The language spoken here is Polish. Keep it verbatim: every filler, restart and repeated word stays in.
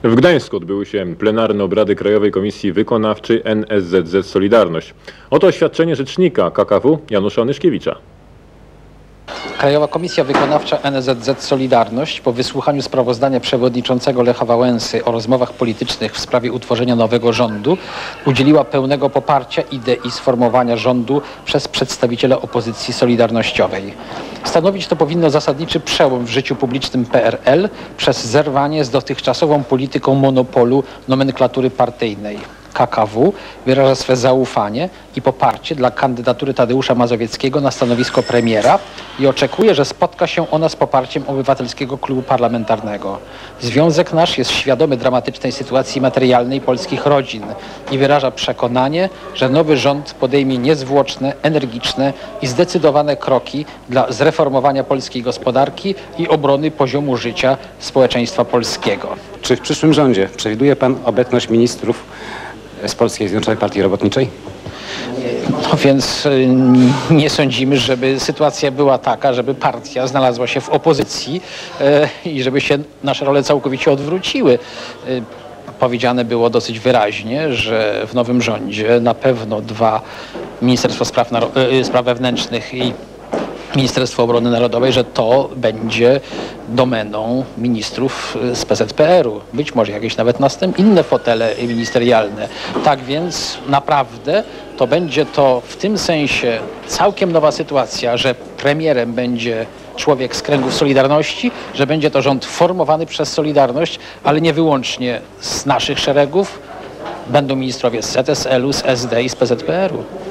W Gdańsku odbyły się plenarne obrady Krajowej Komisji Wykonawczej N S Z Z Solidarność. Oto oświadczenie rzecznika K K W Janusza Onyszkiewicza. Krajowa Komisja Wykonawcza N S Z Z Solidarność po wysłuchaniu sprawozdania przewodniczącego Lecha Wałęsy o rozmowach politycznych w sprawie utworzenia nowego rządu udzieliła pełnego poparcia idei sformowania rządu przez przedstawiciela opozycji solidarnościowej. Stanowić to powinno zasadniczy przełom w życiu publicznym P R L przez zerwanie z dotychczasową polityką monopolu nomenklatury partyjnej. K K W wyraża swe zaufanie i poparcie dla kandydatury Tadeusza Mazowieckiego na stanowisko premiera i oczekuje, że spotka się ona z poparciem Obywatelskiego Klubu Parlamentarnego. Związek nasz jest świadomy dramatycznej sytuacji materialnej polskich rodzin i wyraża przekonanie, że nowy rząd podejmie niezwłoczne, energiczne i zdecydowane kroki dla zreformowania polskiej gospodarki i obrony poziomu życia społeczeństwa polskiego. Czy w przyszłym rządzie przewiduje pan obecność ministrów z Polskiej Zjednoczonej Partii Robotniczej? No więc nie sądzimy, żeby sytuacja była taka, żeby partia znalazła się w opozycji i żeby się nasze role całkowicie odwróciły. Powiedziane było dosyć wyraźnie, że w nowym rządzie na pewno dwa Ministerstwo Spraw, Spraw Wewnętrznych i Ministerstwo Obrony Narodowej, że to będzie domeną ministrów z P Z P R u. Być może jakieś nawet następne inne fotele ministerialne. Tak więc naprawdę to będzie to w tym sensie całkiem nowa sytuacja, że premierem będzie człowiek z kręgów Solidarności, że będzie to rząd formowany przez Solidarność, ale nie wyłącznie z naszych szeregów. Będą ministrowie z Z S L u, z S D i z P Z P R u.